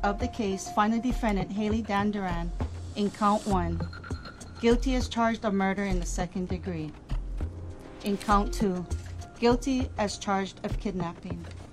of the case find the defendant, Hailey Dandurand, in count 1, guilty as charged of murder in the 2nd degree. In count 2, guilty as charged of kidnapping.